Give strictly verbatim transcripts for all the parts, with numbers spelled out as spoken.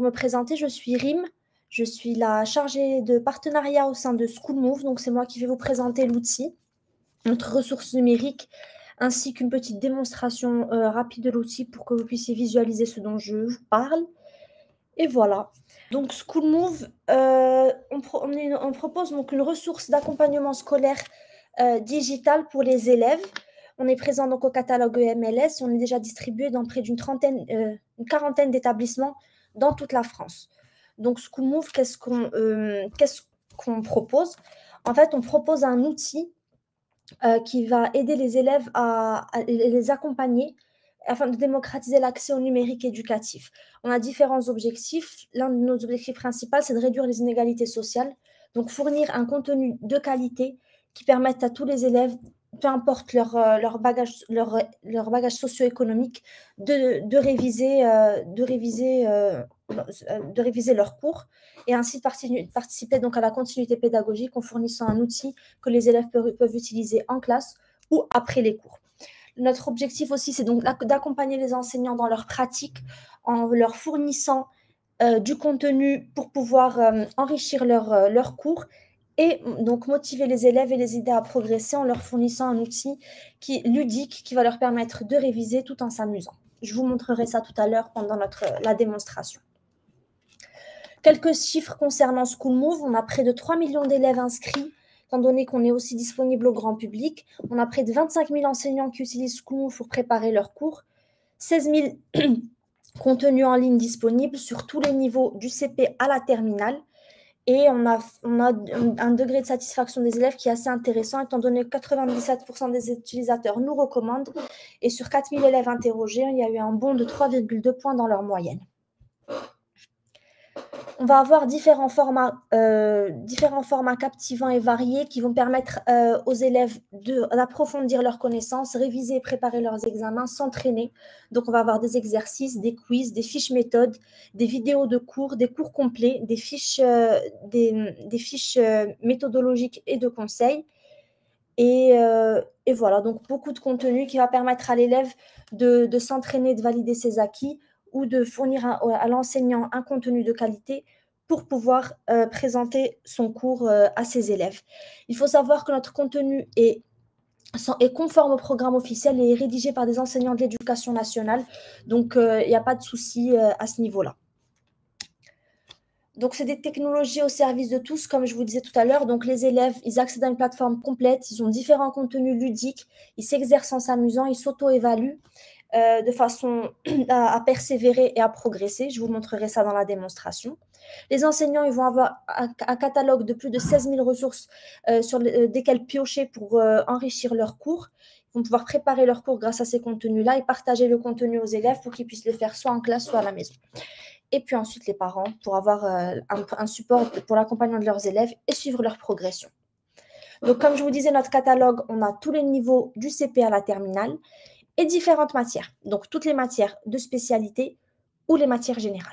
me présenter, je suis Rim. Je suis la chargée de partenariat au sein de Schoolmove. Donc, c'est moi qui vais vous présenter l'outil, notre ressource numérique, ainsi qu'une petite démonstration euh, rapide de l'outil pour que vous puissiez visualiser ce dont je vous parle. Et voilà. Donc, Schoolmove, euh, on, pro on, est, on propose donc une ressource d'accompagnement scolaire euh, digital pour les élèves. On est présent donc au catalogue E M L S. On est déjà distribué dans près d'une trentaine, euh, une quarantaine d'établissements dans toute la France. Donc, Schoolmove, qu'est-ce qu'on euh, qu'est-ce qu'on propose? En fait, on propose un outil euh, qui va aider les élèves à, à les accompagner afin de démocratiser l'accès au numérique éducatif. On a différents objectifs. L'un de nos objectifs principaux, c'est de réduire les inégalités sociales, donc fournir un contenu de qualité qui permette à tous les élèves, peu importe leur, leur bagage, leur, leur bagage socio-économique, de, de réviser, euh, de, réviser, euh, de réviser leurs cours et ainsi de participer donc à la continuité pédagogique en fournissant un outil que les élèves peuvent, peuvent utiliser en classe ou après les cours. Notre objectif aussi, c'est donc d'accompagner les enseignants dans leur pratique en leur fournissant euh, du contenu pour pouvoir euh, enrichir leur, euh, leur cours et donc motiver les élèves et les aider à progresser en leur fournissant un outil qui, ludique qui va leur permettre de réviser tout en s'amusant. Je vous montrerai ça tout à l'heure pendant notre, la démonstration. Quelques chiffres concernant Schoolmove. On a près de trois millions d'élèves inscrits, étant donné qu'on est aussi disponible au grand public. On a près de vingt-cinq mille enseignants qui utilisent Schoolmove pour préparer leurs cours. seize mille contenus en ligne disponibles sur tous les niveaux du C P à la terminale. Et on a, on a un degré de satisfaction des élèves qui est assez intéressant, étant donné que quatre-vingt-dix-sept pour cent des utilisateurs nous recommandent. Et sur quatre mille élèves interrogés, il y a eu un bond de trois virgule deux points dans leur moyenne. On va avoir différents formats, euh, différents formats captivants et variés qui vont permettre euh, aux élèves d'approfondir leurs connaissances, réviser et préparer leurs examens, s'entraîner. Donc, on va avoir des exercices, des quiz, des fiches méthodes, des vidéos de cours, des cours complets, des fiches, euh, des, des fiches euh, méthodologiques et de conseils. Et, euh, et voilà, donc beaucoup de contenu qui va permettre à l'élève de, de s'entraîner, de valider ses acquis, ou de fournir à, à l'enseignant un contenu de qualité pour pouvoir euh, présenter son cours euh, à ses élèves. Il faut savoir que notre contenu est, est conforme au programme officiel et est rédigé par des enseignants de l'éducation nationale, donc il n'y a pas de souci euh, à ce niveau-là. Donc, c'est des technologies au service de tous, comme je vous disais tout à l'heure. Donc, les élèves, ils accèdent à une plateforme complète, ils ont différents contenus ludiques, ils s'exercent en s'amusant, ils s'auto-évaluent euh, de façon à, à persévérer et à progresser. Je vous montrerai ça dans la démonstration. Les enseignants, ils vont avoir un, un catalogue de plus de seize mille ressources euh, sur le, euh, desquelles piocher pour euh, enrichir leurs cours. Ils vont pouvoir préparer leurs cours grâce à ces contenus-là et partager le contenu aux élèves pour qu'ils puissent le faire soit en classe, soit à la maison. Et puis ensuite les parents pour avoir euh, un, un support pour l'accompagnement de leurs élèves et suivre leur progression. Donc, comme je vous disais, notre catalogue, on a tous les niveaux du C P à la terminale et différentes matières. Donc, toutes les matières de spécialité ou les matières générales.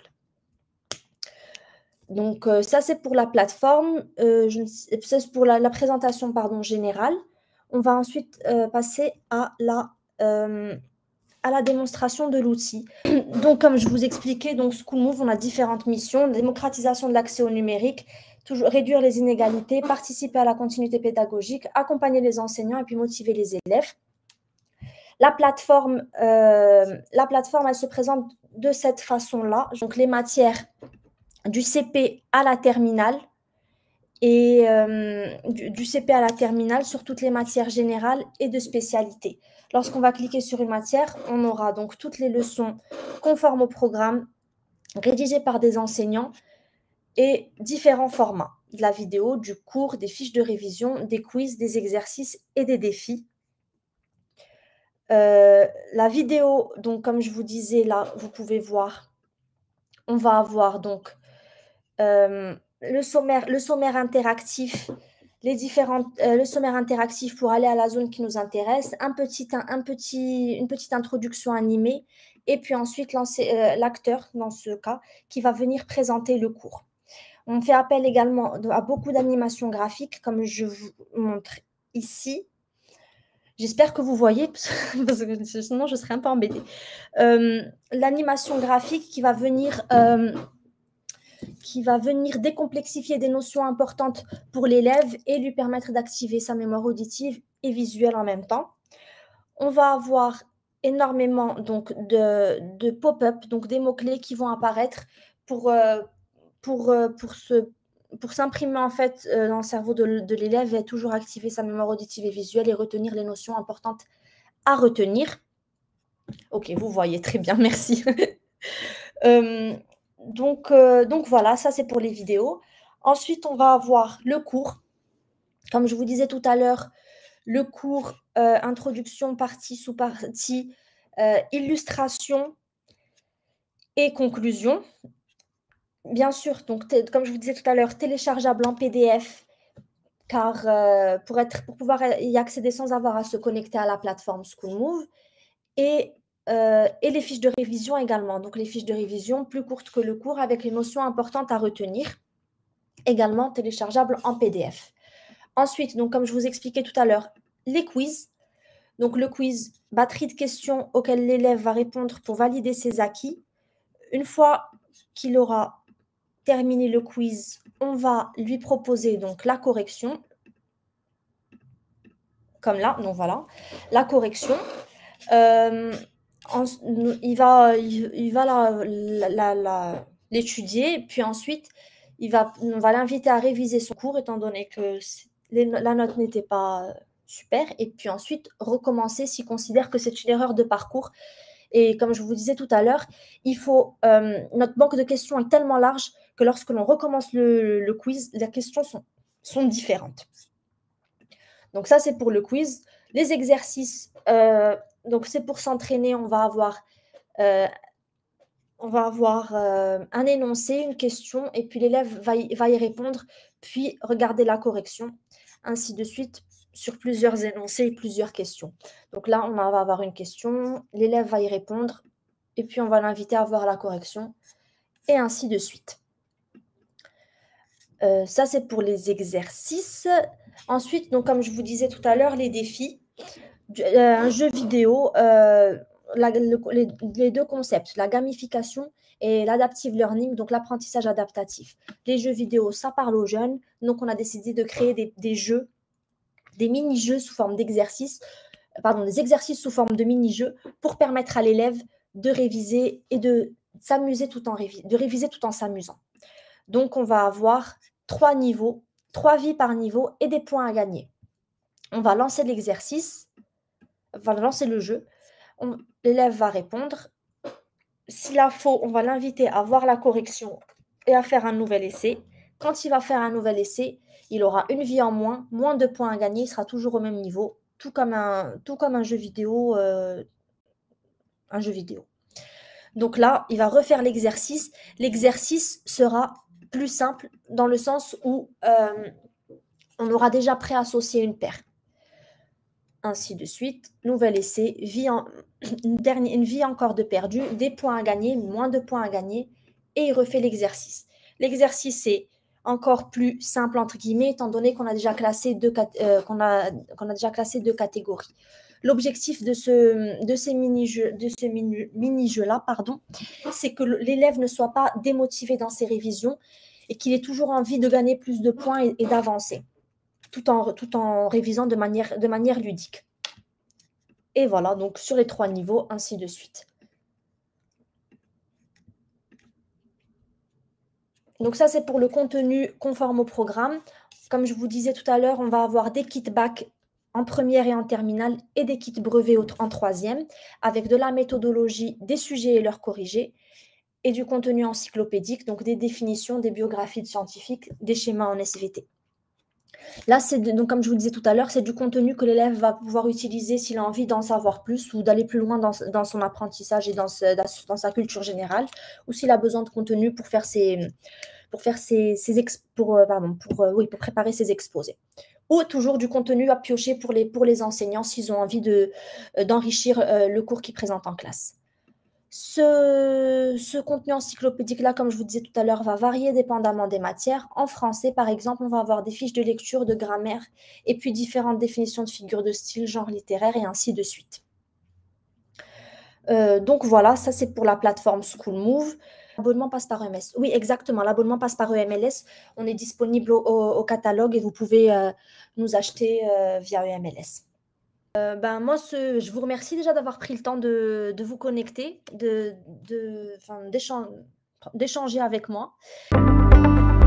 Donc, euh, ça, c'est pour la plateforme, euh, c'est pour la, la présentation pardon, générale. On va ensuite euh, passer à la... Euh, à la démonstration de l'outil. Donc, comme je vous expliquais, donc Schoolmove, on a différentes missions: démocratisation de l'accès au numérique, toujours réduire les inégalités, participer à la continuité pédagogique, accompagner les enseignants et puis motiver les élèves. La plateforme, euh, la plateforme, elle se présente de cette façon-là. Donc, les matières du C P à la terminale et euh, du, du C P à la terminale sur toutes les matières générales et de spécialité. Lorsqu'on va cliquer sur une matière, on aura donc toutes les leçons conformes au programme, rédigées par des enseignants et différents formats: de la vidéo, du cours, des fiches de révision, des quiz, des exercices et des défis. Euh, la vidéo, donc comme je vous disais là, vous pouvez voir, on va avoir donc euh, le sommaire, le sommaire interactif, les différentes, euh, le sommaire interactif pour aller à la zone qui nous intéresse, un petit, un, un petit, une petite introduction animée, et puis ensuite euh, l'acteur, dans ce cas, qui va venir présenter le cours. On fait appel également à beaucoup d'animations graphiques, comme je vous montre ici. J'espère que vous voyez, parce que sinon je serais un peu embêtée. Euh, L'animation graphique qui va venir... Euh, qui va venir décomplexifier des notions importantes pour l'élève et lui permettre d'activer sa mémoire auditive et visuelle en même temps. On va avoir énormément donc, de, de pop-up, donc des mots-clés qui vont apparaître pour, euh, pour, euh, pour, se, pour s'imprimer en fait euh, dans le cerveau de, de l'élève et toujours activer sa mémoire auditive et visuelle et retenir les notions importantes à retenir. Ok, vous voyez très bien, merci. euh, donc, euh, donc voilà, ça c'est pour les vidéos. Ensuite, on va avoir le cours. Comme je vous disais tout à l'heure, le cours euh, introduction, partie sous partie, euh, illustration et conclusion. Bien sûr, donc comme je vous disais tout à l'heure, téléchargeable en P D F, car euh, pour, être, pour pouvoir y accéder sans avoir à se connecter à la plateforme Schoolmove, et, euh, et les fiches de révision également. Donc les fiches de révision plus courtes que le cours avec les notions importantes à retenir, également téléchargeables en P D F. Ensuite, donc comme je vous expliquais tout à l'heure, les quiz. Donc le quiz, batterie de questions auxquelles l'élève va répondre pour valider ses acquis. Une fois qu'il aura terminé le quiz, on va lui proposer donc la correction. Comme là, donc voilà, la correction. Euh, en, il va, il, il va la, la, la, l'étudier, puis ensuite, il va, on va l'inviter à réviser son cours, étant donné que les, la note n'était pas super, et puis ensuite recommencer s'il considère que c'est une erreur de parcours. Et comme je vous disais tout à l'heure, il faut, euh, notre banque de questions est tellement large que lorsque l'on recommence le, le quiz, les questions sont, sont différentes. Donc ça, c'est pour le quiz. Les exercices, euh, donc c'est pour s'entraîner, on va avoir, euh, on va avoir euh, un énoncé, une question, et puis l'élève va, va y répondre, puis regarder la correction, ainsi de suite, sur plusieurs énoncés et plusieurs questions. Donc là, on va avoir une question, l'élève va y répondre, et puis on va l'inviter à voir la correction, et ainsi de suite. Euh, ça, c'est pour les exercices. Ensuite, donc, comme je vous disais tout à l'heure, les défis. Euh, un jeu vidéo, euh, la, le, les, les deux concepts, la gamification et l'adaptive learning, donc l'apprentissage adaptatif. Les jeux vidéo, ça parle aux jeunes, donc on a décidé de créer des, des jeux, des mini-jeux sous forme d'exercices, pardon, des exercices sous forme de mini-jeux pour permettre à l'élève de réviser et de s'amuser tout en révi- de réviser tout en s'amusant. Donc on va avoir trois niveaux, trois vies par niveau et des points à gagner. On va lancer l'exercice, on va lancer le jeu, l'élève va répondre. S'il a faux, on va l'inviter à voir la correction et à faire un nouvel essai. Quand il va faire un nouvel essai, il aura une vie en moins, moins de points à gagner, il sera toujours au même niveau, tout comme un, tout comme un jeu vidéo. Euh, un jeu vidéo. Donc là, il va refaire l'exercice. L'exercice sera plus simple dans le sens où euh, on aura déjà préassocié une paire. Ainsi de suite, nouvel essai, vie en, une, dernière, une vie encore de perdu, des points à gagner, moins de points à gagner, et il refait l'exercice. L'exercice est encore plus simple, entre guillemets, étant donné qu'on a déjà classé deux, euh, qu'on a, qu'on a déjà classé deux catégories. L'objectif de, ce, de ces mini-jeux, de ce mini, mini-jeux-là, pardon, c'est que l'élève ne soit pas démotivé dans ses révisions et qu'il ait toujours envie de gagner plus de points et, et d'avancer. Tout en, tout en révisant de manière, de manière ludique. Et voilà, donc sur les trois niveaux, ainsi de suite. Donc ça, c'est pour le contenu conforme au programme. Comme je vous disais tout à l'heure, on va avoir des kits bac en première et en terminale et des kits brevets en troisième, avec de la méthodologie, des sujets et leurs corrigés, et du contenu encyclopédique, donc des définitions, des biographies de scientifiques, des schémas en S V T. Là, c'est donc comme je vous disais tout à l'heure, c'est du contenu que l'élève va pouvoir utiliser s'il a envie d'en savoir plus ou d'aller plus loin dans, dans son apprentissage et dans, ce, dans sa culture générale, ou s'il a besoin de contenu pour faire ses, pour faire ses, ses ex, pour, pardon, pour, oui, pour préparer ses exposés. Ou toujours du contenu à piocher pour les, pour les enseignants s'ils ont envie de, d'enrichir euh, le cours qu'ils présentent en classe. Ce, ce contenu encyclopédique-là, comme je vous disais tout à l'heure, va varier dépendamment des matières. En français, par exemple, on va avoir des fiches de lecture, de grammaire, et puis différentes définitions de figures de style, genre littéraire, et ainsi de suite. Euh, donc voilà, ça c'est pour la plateforme Schoolmove. L'abonnement passe par E M S. Oui, exactement, l'abonnement passe par E M L S. On est disponible au au au catalogue et vous pouvez, heu, nous acheter, heu, via E M L S. Heu, ben, moi, ce je vous remercie déjà d'avoir pris le temps de de vous connecter, de de enfin, d'échan d'échanger avec moi.